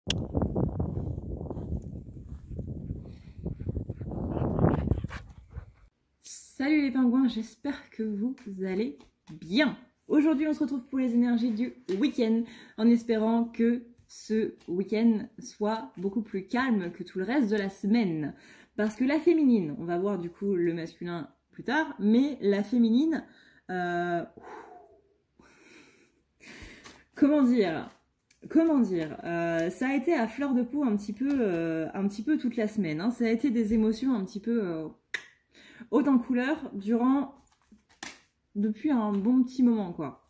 Salut les pingouins, j'espère que vous allez bien. Aujourd'hui, on se retrouve pour les énergies du week-end, en espérant que ce week-end soit beaucoup plus calme que tout le reste de la semaine. Parce que la féminine, on va voir du coup le masculin plus tard, mais la féminine, comment dire, ça a été à fleur de peau un petit peu toute la semaine. Hein. Ça a été des émotions un petit peu hautes en couleur depuis un bon petit moment, quoi.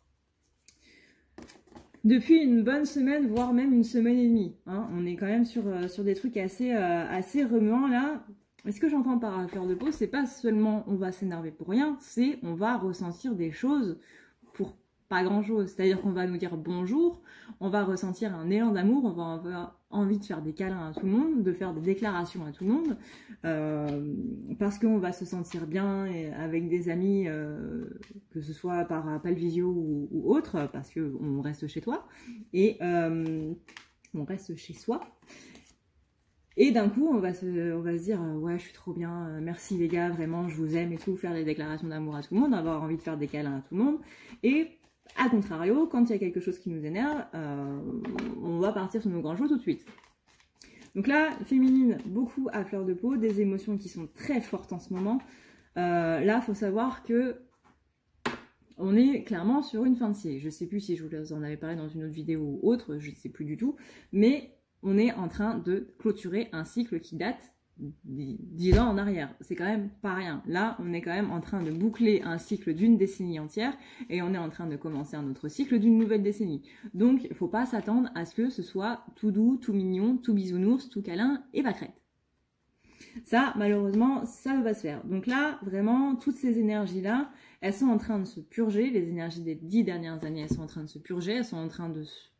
Depuis une bonne semaine, voire même une semaine et demie. Hein. On est quand même sur des trucs assez remuants là. Et ce que j'entends par fleur de peau, c'est pas seulement on va s'énerver pour rien, c'est on va ressentir des choses pour pas grand chose. C'est-à-dire qu'on va nous dire bonjour, on va ressentir un élan d'amour, on va avoir envie de faire des câlins à tout le monde, de faire des déclarations à tout le monde, parce qu'on va se sentir bien avec des amis, que ce soit par appel visio ou autre, parce qu'on reste chez toi, et on reste chez soi. Et d'un coup, on va se dire ouais, je suis trop bien, merci les gars, vraiment, je vous aime et tout, faire des déclarations d'amour à tout le monde, avoir envie de faire des câlins à tout le monde. Et à contrario, quand il y a quelque chose qui nous énerve, on va partir sur nos grands jours tout de suite. Donc là, féminine, beaucoup à fleur de peau, des émotions qui sont très fortes en ce moment. Là, il faut savoir que on est clairement sur une fin de cycle. Je ne sais plus si je vous en avais parlé dans une autre vidéo ou autre, je ne sais plus du tout, mais on est en train de clôturer un cycle qui date d'10 ans en arrière. C'est quand même pas rien. Là, on est quand même en train de boucler un cycle d'une décennie entière et on est en train de commencer un autre cycle d'une nouvelle décennie. Donc, il ne faut pas s'attendre à ce que ce soit tout doux, tout mignon, tout bisounours, tout câlin et pâquerette. Ça, malheureusement, ça ne va pas se faire. Donc là, vraiment, toutes ces énergies-là, elles sont en train de se purger. Les énergies des 10 dernières années, elles sont en train de se purger, elles sont en train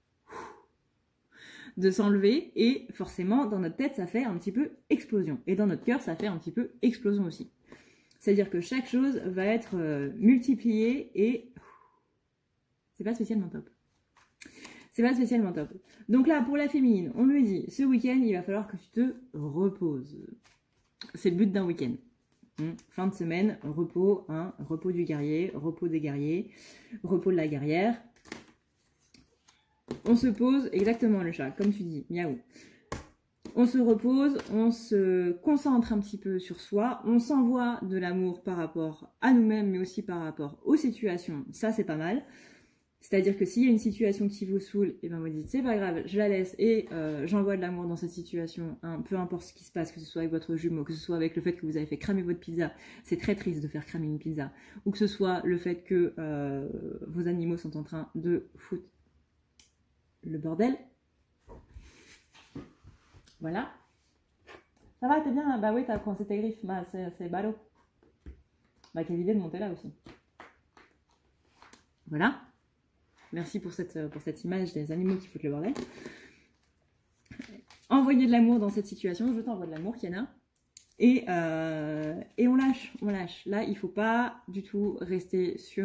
de s'enlever, et forcément dans notre tête ça fait un petit peu explosion, et dans notre cœur ça fait un petit peu explosion aussi. C'est-à-dire que chaque chose va être multipliée et c'est pas spécialement top. C'est pas spécialement top. Donc là, pour la féminine, on lui dit, ce week-end il va falloir que tu te reposes. C'est le but d'un week-end. Fin de semaine, repos, hein, repos du guerrier, repos des guerriers, repos de la guerrière. On se pose, exactement le chat, comme tu dis, miaou. On se repose, on se concentre un petit peu sur soi, on s'envoie de l'amour par rapport à nous-mêmes, mais aussi par rapport aux situations. Ça, c'est pas mal. C'est-à-dire que s'il y a une situation qui vous saoule, et ben vous dites, c'est pas grave, je la laisse et j'envoie de l'amour dans cette situation. Hein, peu importe ce qui se passe, que ce soit avec votre jumeau, que ce soit avec le fait que vous avez fait cramer votre pizza. C'est très triste de faire cramer une pizza. Ou que ce soit le fait que vos animaux sont en train de foutre le bordel. Voilà. Ça va, t'es bien? Bah oui, t'as coincé tes griffes. Bah c'est ballot. Bah quelle idée de monter là aussi. Voilà. Merci pour cette image des animaux qui foutent le bordel. Envoyez de l'amour dans cette situation. Je t'envoie de l'amour, Kiana. Et on lâche, on lâche. Là, il faut pas du tout rester sur...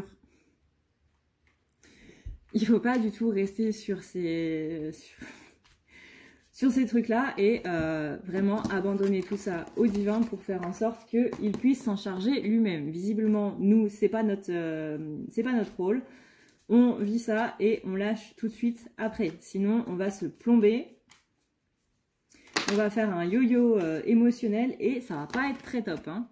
Il faut pas du tout rester sur ces trucs-là et vraiment abandonner tout ça au divin pour faire en sorte qu'il puisse s'en charger lui-même. Visiblement, nous, c'est pas notre rôle. On vit ça et on lâche tout de suite après. Sinon, on va se plomber. On va faire un yo-yo émotionnel et ça va pas être très top. Hein.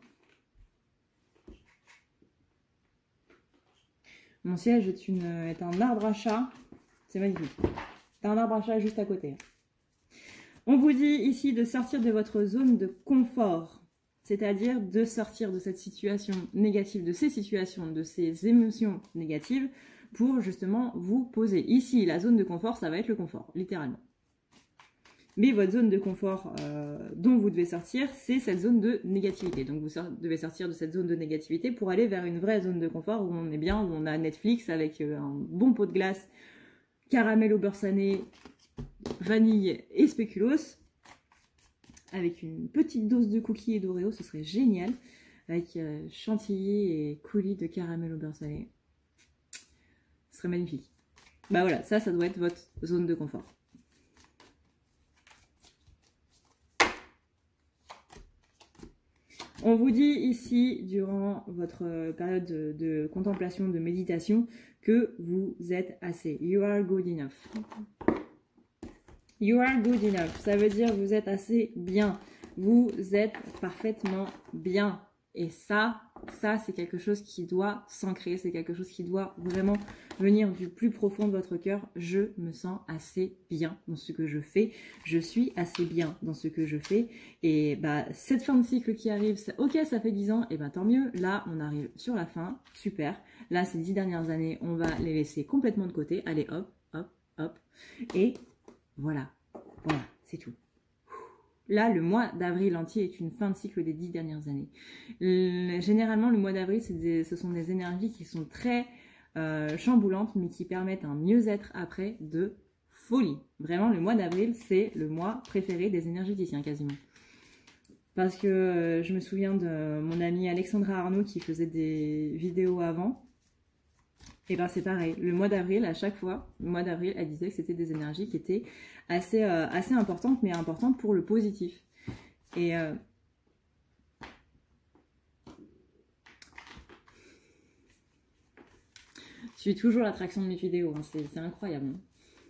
Mon siège est un arbre à chat. C'est magnifique. C'est un arbre à chat juste à côté. On vous dit ici de sortir de votre zone de confort. C'est-à-dire de sortir de cette situation négative, de ces situations, de ces émotions négatives pour justement vous poser. Ici, la zone de confort, ça va être le confort, littéralement. Mais votre zone de confort dont vous devez sortir, c'est cette zone de négativité. Donc vous devez sortir de cette zone de négativité pour aller vers une vraie zone de confort où on est bien, où on a Netflix avec un bon pot de glace, caramel au beurre sané, vanille et spéculoos, avec une petite dose de cookies et d'Oreo, ce serait génial, avec chantilly et coulis de caramel au beurre salé. Ce serait magnifique. Bah voilà, ça doit être votre zone de confort. On vous dit ici, durant votre période de contemplation, de méditation, que vous êtes assez. You are good enough. You are good enough. Ça veut dire vous êtes assez bien. Vous êtes parfaitement bien. Et ça c'est quelque chose qui doit s'ancrer. C'est quelque chose qui doit vraiment venir du plus profond de votre cœur. Je me sens assez bien dans ce que je fais. Je suis assez bien dans ce que je fais. Et bah, cette fin de cycle qui arrive, ok, ça fait 10 ans, et bah tant mieux. Là, on arrive sur la fin. Super. Là, ces 10 dernières années, on va les laisser complètement de côté. Allez, hop, hop, hop. Et voilà. Voilà, c'est tout. Là, le mois d'avril entier est une fin de cycle des 10 dernières années. Généralement, le mois d'avril, ce sont des énergies qui sont très chamboulantes, mais qui permettent un mieux-être après de folie. Vraiment, le mois d'avril, c'est le mois préféré des énergéticiens, quasiment. Parce que je me souviens de mon amie Alexandra Arnaud qui faisait des vidéos avant. Et ben c'est pareil, le mois d'avril, à chaque fois, le mois d'avril, elle disait que c'était des énergies qui étaient assez importantes, mais importantes pour le positif. Et je suis toujours l'attraction de mes vidéos, hein, c'est incroyable. Hein.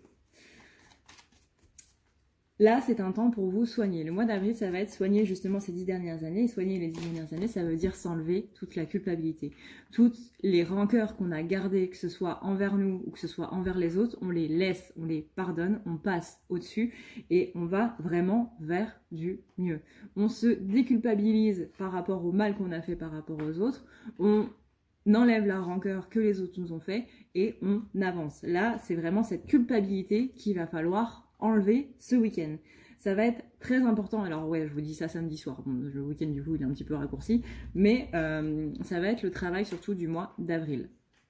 Là, c'est un temps pour vous soigner. Le mois d'avril, ça va être soigner justement ces 10 dernières années. Et soigner les 10 dernières années, ça veut dire s'enlever toute la culpabilité. Toutes les rancœurs qu'on a gardées, que ce soit envers nous ou que ce soit envers les autres, on les laisse, on les pardonne, on passe au-dessus et on va vraiment vers du mieux. On se déculpabilise par rapport au mal qu'on a fait par rapport aux autres. On enlève la rancœur que les autres nous ont fait et on avance. Là, c'est vraiment cette culpabilité qu'il va falloir enlever ce week-end. Ça va être très important. Alors ouais, je vous dis ça samedi soir. Bon, le week-end du coup, il est un petit peu raccourci. Mais ça va être le travail surtout du mois d'avril.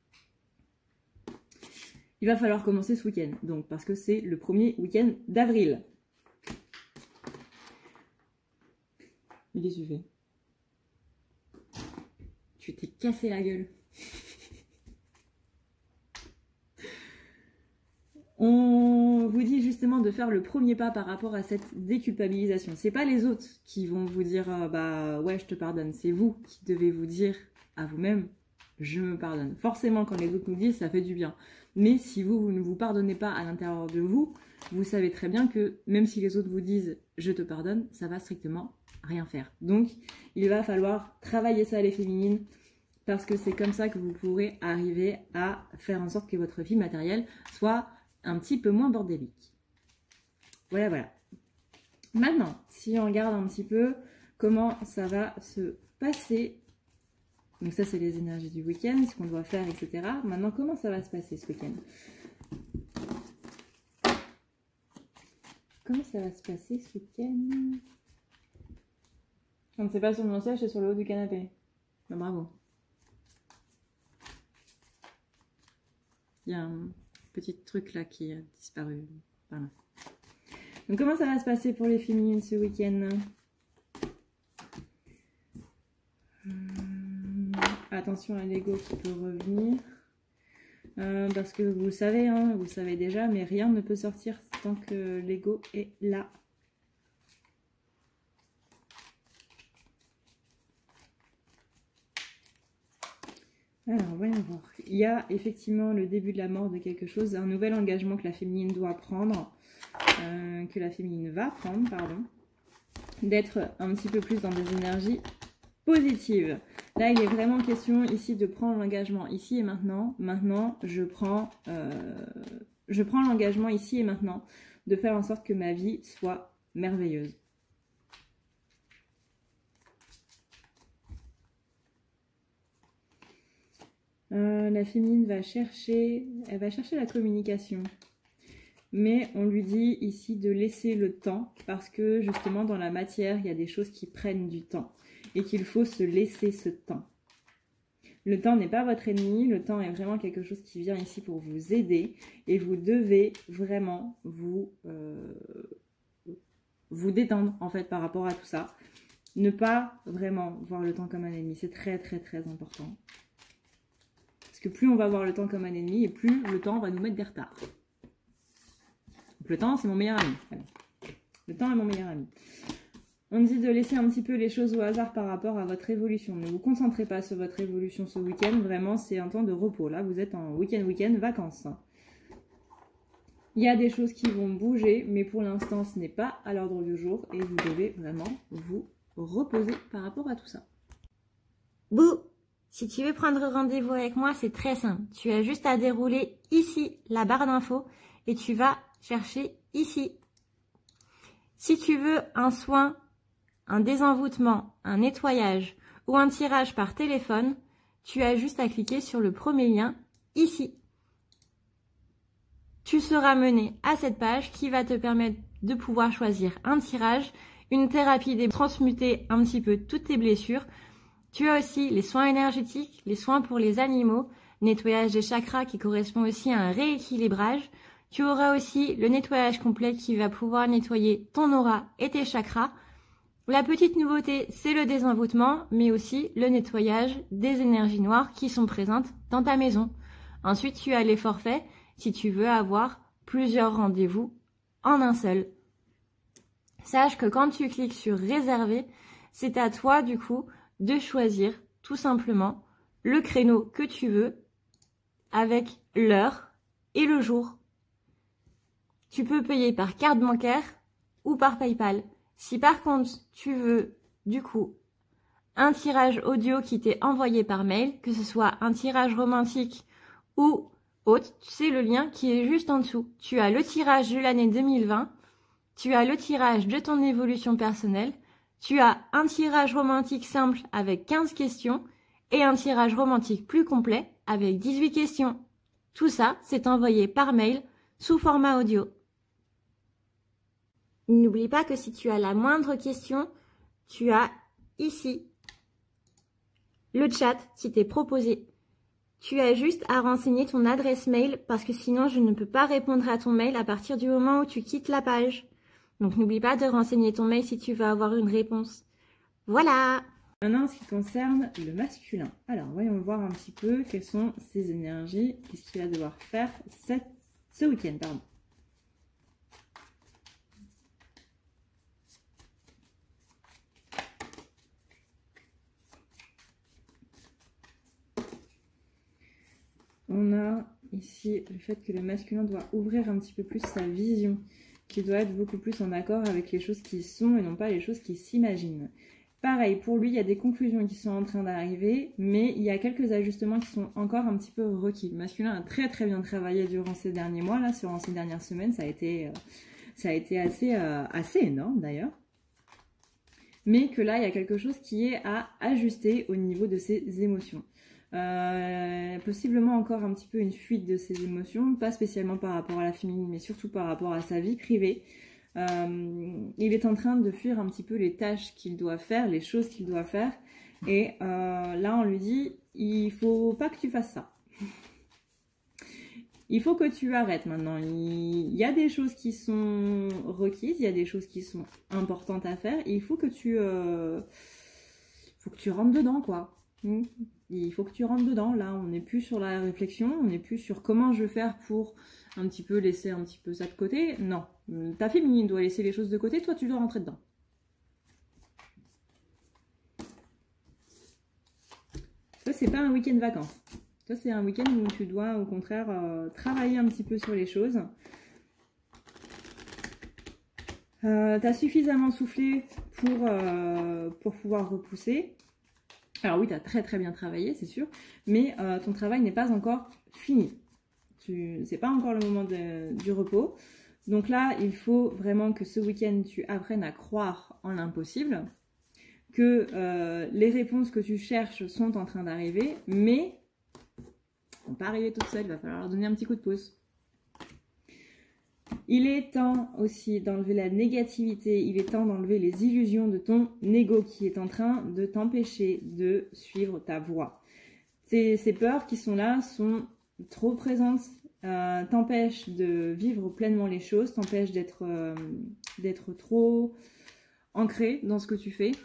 Il va falloir commencer ce week-end. Donc, parce que c'est le premier week-end d'avril. Il est suffit. Tu t'es cassé la gueule. On vous dit justement de faire le premier pas par rapport à cette déculpabilisation. C'est pas les autres qui vont vous dire bah ouais je te pardonne, c'est vous qui devez vous dire à vous-même je me pardonne. Forcément quand les autres nous disent ça fait du bien. Mais si vous ne vous pardonnez pas à l'intérieur de vous, vous savez très bien que même si les autres vous disent je te pardonne, ça va strictement rien faire. Donc il va falloir travailler ça les féminines. Parce que c'est comme ça que vous pourrez arriver à faire en sorte que votre vie matérielle soit un petit peu moins bordélique. Voilà, voilà. Maintenant, si on regarde un petit peu comment ça va se passer. Donc ça, c'est les énergies du week-end, ce qu'on doit faire, etc. Maintenant, comment ça va se passer ce week-end? Comment ça va se passer ce week-end? On ne sait pas sur mon siège, c'est sur le haut du canapé. Ben, bravo. Il y a un petit truc là qui a disparu. Voilà. Donc comment ça va se passer pour les féminines ce week-end? Attention à l'ego qui peut revenir. Parce que vous savez, hein, vous savez déjà, mais rien ne peut sortir tant que l'ego est là. Alors, voyons voir. Il y a effectivement le début de la mort de quelque chose, un nouvel engagement que la féminine doit prendre, que la féminine va prendre, pardon, d'être un petit peu plus dans des énergies positives. Là, il est vraiment question ici de prendre l'engagement ici et maintenant. Maintenant, je prends l'engagement ici et maintenant de faire en sorte que ma vie soit merveilleuse. La féminine va chercher la communication. Mais on lui dit ici de laisser le temps parce que justement dans la matière, il y a des choses qui prennent du temps et qu'il faut se laisser ce temps. Le temps n'est pas votre ennemi, le temps est vraiment quelque chose qui vient ici pour vous aider et vous devez vraiment vous détendre en fait par rapport à tout ça. Ne pas vraiment voir le temps comme un ennemi, c'est très très très important. Parce que plus on va voir le temps comme un ennemi et plus le temps va nous mettre des retards. Donc le temps c'est mon meilleur ami. Voilà. Le temps est mon meilleur ami. On dit de laisser un petit peu les choses au hasard par rapport à votre évolution. Ne vous concentrez pas sur votre évolution ce week-end. Vraiment, c'est un temps de repos. Là, vous êtes en week-end, vacances. Il y a des choses qui vont bouger, mais pour l'instant, ce n'est pas à l'ordre du jour. Et vous devez vraiment vous reposer par rapport à tout ça. Bouh! Si tu veux prendre rendez-vous avec moi, c'est très simple. Tu as juste à dérouler ici la barre d'infos et tu vas chercher ici. Si tu veux un soin, un désenvoûtement, un nettoyage ou un tirage par téléphone, tu as juste à cliquer sur le premier lien ici. Tu seras mené à cette page qui va te permettre de pouvoir choisir un tirage, une thérapie, transmuter un petit peu toutes tes blessures. Tu as aussi les soins énergétiques, les soins pour les animaux, nettoyage des chakras qui correspond aussi à un rééquilibrage. Tu auras aussi le nettoyage complet qui va pouvoir nettoyer ton aura et tes chakras. La petite nouveauté, c'est le désenvoûtement, mais aussi le nettoyage des énergies noires qui sont présentes dans ta maison. Ensuite, tu as les forfaits si tu veux avoir plusieurs rendez-vous en un seul. Sache que quand tu cliques sur réserver, c'est à toi du coup de choisir tout simplement le créneau que tu veux avec l'heure et le jour. Tu peux payer par carte bancaire ou par PayPal. Si par contre tu veux du coup un tirage audio qui t'est envoyé par mail, que ce soit un tirage romantique ou autre, c'est le lien qui est juste en dessous. Tu as le tirage de l'année 2020, tu as le tirage de ton évolution personnelle, tu as un tirage romantique simple avec 15 questions et un tirage romantique plus complet avec 18 questions. Tout ça, c'est envoyé par mail sous format audio. N'oublie pas que si tu as la moindre question, tu as ici le chat qui t'est proposé. Tu as juste à renseigner ton adresse mail parce que sinon je ne peux pas répondre à ton mail à partir du moment où tu quittes la page. Donc n'oublie pas de renseigner ton mail si tu veux avoir une réponse. Voilà! Maintenant, en ce qui concerne le masculin. Alors, voyons voir un petit peu quelles sont ses énergies, qu'est-ce qu'il va devoir faire ce week-end, pardon. On a ici le fait que le masculin doit ouvrir un petit peu plus sa vision, qu'il doit être beaucoup plus en accord avec les choses qui sont et non pas les choses qui s'imaginent. Pareil, pour lui, il y a des conclusions qui sont en train d'arriver, mais il y a quelques ajustements qui sont encore un petit peu requis. Le masculin a très très bien travaillé durant ces derniers mois, là, durant ces dernières semaines, ça a été assez énorme d'ailleurs. Mais que là, il y a quelque chose qui est à ajuster au niveau de ses émotions. Possiblement encore un petit peu une fuite de ses émotions, pas spécialement par rapport à la féminine, mais surtout par rapport à sa vie privée. Il est en train de fuir un petit peu les tâches qu'il doit faire, les choses qu'il doit faire. Et là, on lui dit, il faut pas que tu fasses ça. Il faut que tu arrêtes maintenant. Il y a des choses qui sont requises, il y a des choses qui sont importantes à faire. Et il faut que tu rentres dedans, quoi. Il faut que tu rentres dedans. Là, on n'est plus sur la réflexion, on n'est plus sur comment je vais faire pour un petit peu laisser un petit peu ça de côté. Non, ta féminine doit laisser les choses de côté, toi tu dois rentrer dedans. Ça, c'est pas un week-end vacances. Ça, c'est un week-end où tu dois au contraire travailler un petit peu sur les choses. Tu as suffisamment soufflé pour pouvoir repousser. Alors oui, tu as très très bien travaillé, c'est sûr, mais ton travail n'est pas encore fini. C'est pas encore le moment du repos. Donc là, il faut vraiment que ce week-end, tu apprennes à croire en l'impossible, que les réponses que tu cherches sont en train d'arriver, mais elles ne vont pas arriver toutes seules, il va falloir leur donner un petit coup de pouce. Il est temps aussi d'enlever la négativité, il est temps d'enlever les illusions de ton ego qui est en train de t'empêcher de suivre ta voie. Ces peurs qui sont là sont trop présentes, t'empêchent de vivre pleinement les choses, t'empêchent d'être trop ancré dans ce que tu fais.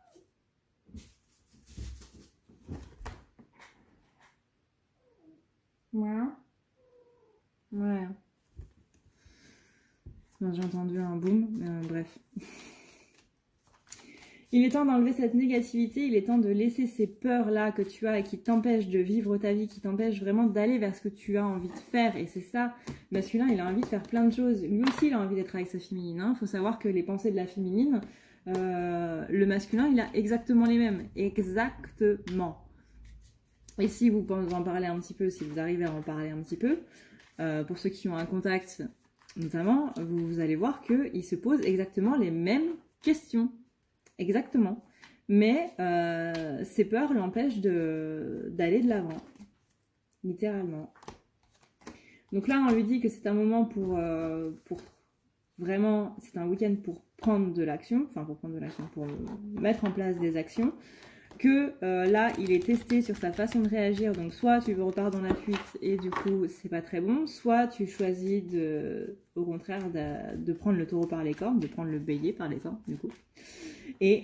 Voilà. Ouais. J'ai entendu un boom, bref. Il est temps d'enlever cette négativité, il est temps de laisser ces peurs-là que tu as et qui t'empêchent de vivre ta vie, qui t'empêchent vraiment d'aller vers ce que tu as envie de faire. Et c'est ça, le masculin, il a envie de faire plein de choses. Lui aussi, il a envie d'être avec sa féminine. Il faut savoir que les pensées de la féminine, le masculin, il a exactement les mêmes. Exactement. Et si vous en parlez un petit peu, si vous arrivez à en parler un petit peu, pour ceux qui ont un contact notamment, vous allez voir qu'ils se posent exactement les mêmes questions. Exactement. Mais ces peurs l'empêchent d'aller de l'avant. Littéralement. Donc là, on lui dit que c'est un moment pour vraiment, c'est un week-end pour prendre de l'action, enfin pour prendre de l'action, pour mettre en place des actions, que là, il est testé sur sa façon de réagir, donc soit tu repars dans la fuite et du coup, c'est pas très bon, soit tu choisis au contraire de prendre le taureau par les cornes, de prendre le bélier par les cornes, du coup. Et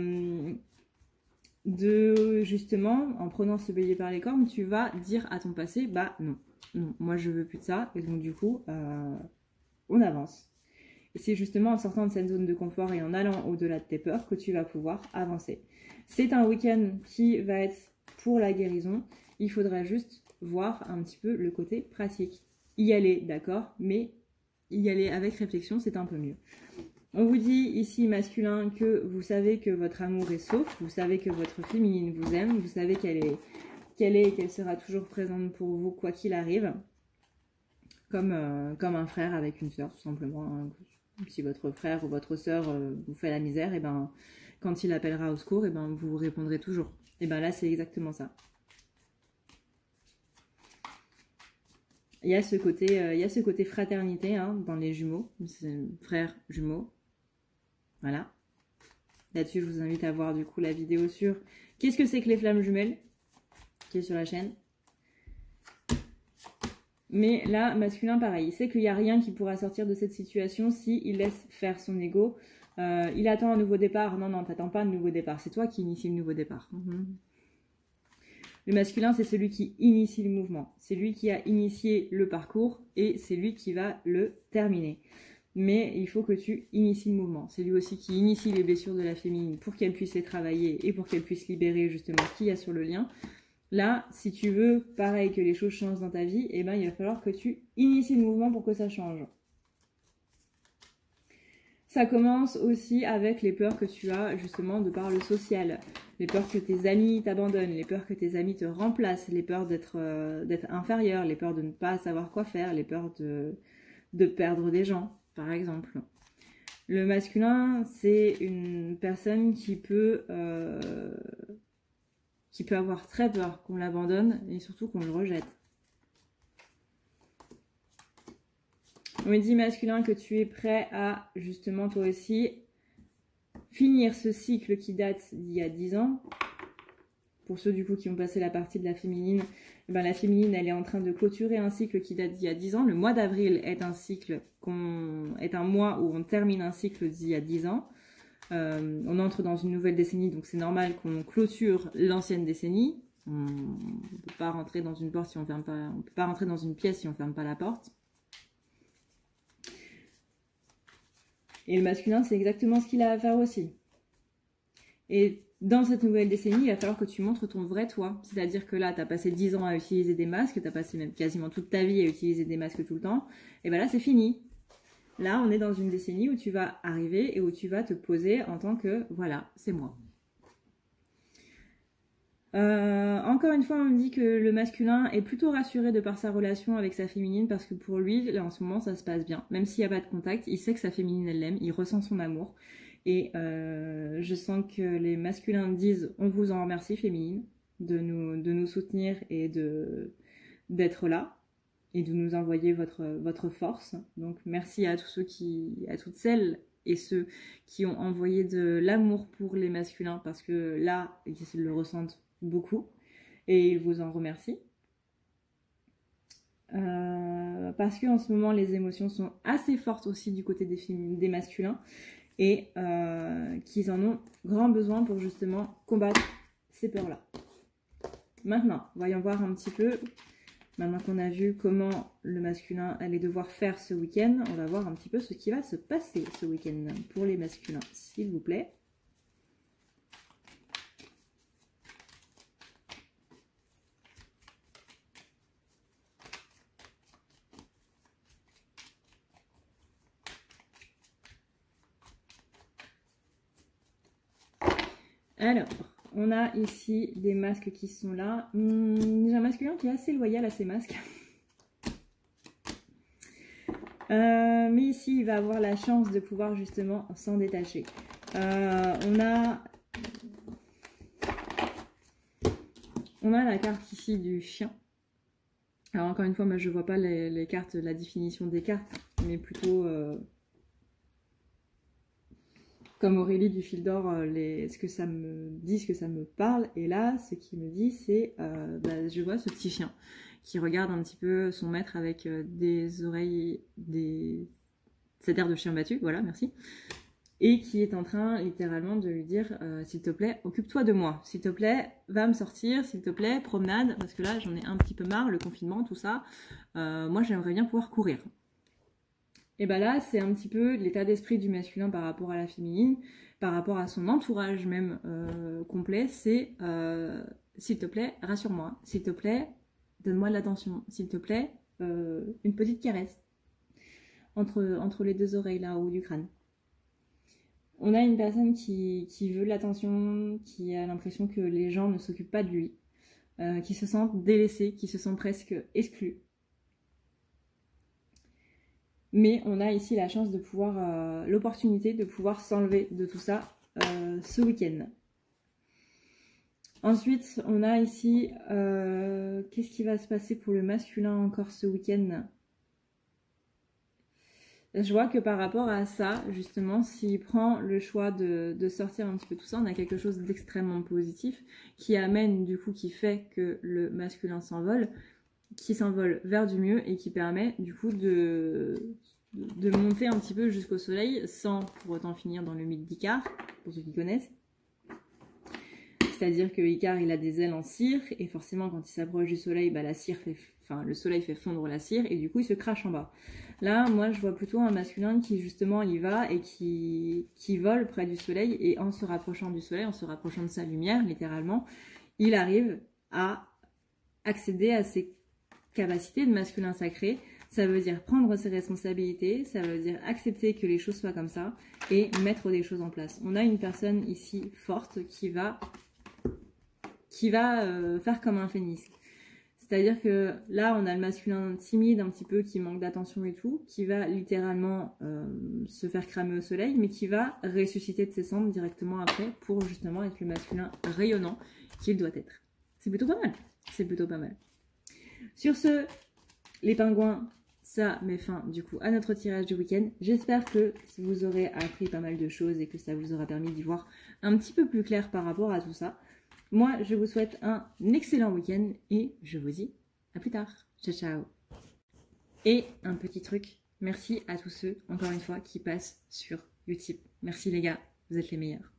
justement, en prenant ce bélier par les cornes, tu vas dire à ton passé, bah non, moi je veux plus de ça, et donc du coup, on avance. Et c'est justement en sortant de cette zone de confort et en allant au-delà de tes peurs que tu vas pouvoir avancer. C'est un week-end qui va être pour la guérison, il faudra juste voir un petit peu le côté pratique. Y aller, d'accord, mais y aller avec réflexion, c'est un peu mieux. On vous dit ici, masculin, que vous savez que votre amour est sauf, vous savez que votre féminine vous aime, vous savez qu'elle est et qu'elle sera toujours présente pour vous, quoi qu'il arrive, comme un frère avec une sœur, tout simplement. Hein. Si votre frère ou votre sœur vous fait la misère, et ben, quand il appellera au secours, et ben, vous répondrez toujours. Et ben là, c'est exactement ça. Il y a ce côté fraternité hein, dans les jumeaux, frères jumeaux. Voilà. Là-dessus, je vous invite à voir du coup la vidéo sur qu'est-ce que c'est que les flammes jumelles, qui est sur la chaîne. Mais là, masculin, pareil, il sait qu'il n'y a rien qui pourra sortir de cette situation s'il laisse faire son ego. Il attend un nouveau départ. Non, t'attends pas un nouveau départ. C'est toi qui initie le nouveau départ. Le masculin, c'est celui qui initie le mouvement. C'est lui qui a initié le parcours et c'est lui qui va le terminer. Mais il faut que tu inities le mouvement. C'est lui aussi qui initie les blessures de la féminine pour qu'elle puisse les travailler et pour qu'elle puisse libérer justement ce qu'il y a sur le lien. Là, si tu veux, pareil, que les choses changent dans ta vie, eh ben, il va falloir que tu inities le mouvement pour que ça change. Ça commence aussi avec les peurs que tu as justement de par le social. Les peurs que tes amis t'abandonnent, les peurs que tes amis te remplacent, les peurs d'être inférieur, les peurs de ne pas savoir quoi faire, les peurs de perdre des gens, par exemple. Le masculin, c'est une personne qui peut avoir très peur qu'on l'abandonne et surtout qu'on le rejette. On me dit masculin que tu es prêt à justement toi aussi finir ce cycle qui date d'il y a 10 ans. Pour ceux du coup qui ont passé la partie de la féminine, eh ben, la féminine elle est en train de clôturer un cycle qui date d'il y a 10 ans. Le mois d'avril est un mois où on termine un cycle d'il y a 10 ans. On entre dans une nouvelle décennie, donc c'est normal qu'on clôture l'ancienne décennie. On ne peut pas rentrer dans une porte si on ferme pas, on peut pas rentrer dans une pièce si on ferme pas la porte. Et le masculin, c'est exactement ce qu'il a à faire aussi. Et dans cette nouvelle décennie, il va falloir que tu montres ton vrai toi. C'est-à-dire que là, tu as passé 10 ans à utiliser des masques, tu as passé même quasiment toute ta vie à utiliser des masques tout le temps. Et bien là, c'est fini. Là, on est dans une décennie où tu vas arriver et où tu vas te poser en tant que, voilà, c'est moi. Encore une fois, on me dit que le masculin est plutôt rassuré de par sa relation avec sa féminine parce que pour lui, là, en ce moment, ça se passe bien. Même s'il n'y a pas de contact, il sait que sa féminine, elle l'aime, il ressent son amour. Et je sens que les masculins disent « on vous en remercie, féminine, de nous soutenir et d'être là et de nous envoyer votre force. » Donc merci à tous ceux à toutes celles et ceux qui ont envoyé de l'amour pour les masculins parce que là, ils le ressentent beaucoup et ils vous en remercient. Parce qu'en ce moment, les émotions sont assez fortes aussi du côté des masculins et qu'ils en ont grand besoin pour justement combattre ces peurs-là. Maintenant, voyons voir un petit peu, maintenant qu'on a vu comment le masculin allait devoir faire ce week-end, on va voir un petit peu ce qui va se passer ce week-end pour les masculins, s'il vous plaît. Alors, on a ici des masques qui sont là. J'ai un masculin qui est assez loyal à ces masques. Mais ici, il va avoir la chance de pouvoir justement s'en détacher. On a la carte ici du chien. Alors encore une fois, moi je vois pas les cartes, la définition des cartes, mais plutôt comme Aurélie du fil d'or, ce que ça me dit, ce que ça me parle. Et là, ce qui me dit, c'est, je vois ce petit chien qui regarde un petit peu son maître avec des oreilles, cet air de chien battu, voilà, merci. Et qui est en train littéralement de lui dire s'il te plaît, occupe-toi de moi, s'il te plaît, va me sortir, s'il te plaît, promenade, parce que là j'en ai un petit peu marre, le confinement, tout ça, moi j'aimerais bien pouvoir courir. Et ben là c'est un petit peu l'état d'esprit du masculin par rapport à la féminine, par rapport à son entourage même complet, c'est s'il te plaît, rassure-moi, s'il te plaît, donne-moi de l'attention, s'il te plaît, une petite caresse entre les deux oreilles là, au haut du crâne. On a une personne qui veut de l'attention, qui a l'impression que les gens ne s'occupent pas de lui, qui se sent délaissé, qui se sent presque exclu. Mais on a ici la chance de pouvoir, l'opportunité de pouvoir s'enlever de tout ça ce week-end. Ensuite, on a ici, qu'est-ce qui va se passer pour le masculin encore ce week-end ? Je vois que par rapport à ça, justement, s'il prend le choix de sortir un petit peu tout ça, on a quelque chose d'extrêmement positif qui amène, du coup, qui fait que le masculin s'envole, qui s'envole vers du mieux et qui permet, du coup, de monter un petit peu jusqu'au soleil sans pour autant finir dans le mythe d'Icare, pour ceux qui connaissent. C'est-à-dire que Icare, il a des ailes en cire et forcément, quand il s'approche du soleil, bah, le soleil fait fondre la cire et du coup, il se crache en bas. Là, moi, je vois plutôt un masculin qui, justement, y va et qui vole près du soleil. Et en se rapprochant du soleil, en se rapprochant de sa lumière, littéralement, il arrive à accéder à ses capacités de masculin sacré. Ça veut dire prendre ses responsabilités, ça veut dire accepter que les choses soient comme ça et mettre des choses en place. On a une personne ici forte qui va faire comme un phénix. C'est-à-dire que là, on a le masculin timide un petit peu qui manque d'attention et tout, qui va littéralement se faire cramer au soleil, mais qui va ressusciter de ses cendres directement après pour justement être le masculin rayonnant qu'il doit être. C'est plutôt pas mal. C'est plutôt pas mal. Sur ce, les pingouins, ça met fin du coup à notre tirage du week-end. J'espère que vous aurez appris pas mal de choses et que ça vous aura permis d'y voir un petit peu plus clair par rapport à tout ça. Moi, je vous souhaite un excellent week-end et je vous dis à plus tard. Ciao, ciao. Et un petit truc, merci à tous ceux, encore une fois, qui passent sur Utip. Merci les gars, vous êtes les meilleurs.